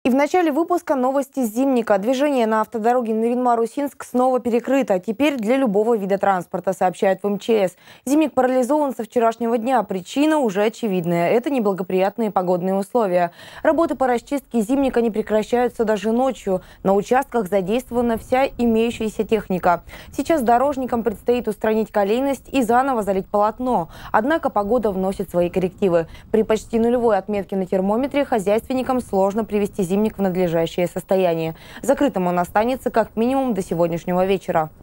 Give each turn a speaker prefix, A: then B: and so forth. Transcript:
A: И в начале выпуска новости с Зимника. Движение на автодороге Нарьян-Мар-Усинск снова перекрыто. Теперь для любого вида транспорта, сообщают в МЧС. Зимник парализован со вчерашнего дня. Причина уже очевидная. Это неблагоприятные погодные условия. Работы по расчистке Зимника не прекращаются даже ночью. На участках задействована вся имеющаяся техника. Сейчас дорожникам предстоит устранить колейность и заново залить полотно. Однако погода вносит свои коррективы. При почти нулевой отметке на термометре хозяйственникам сложно привести Зимник в надлежащее состояние. Закрытым он останется как минимум до сегодняшнего вечера.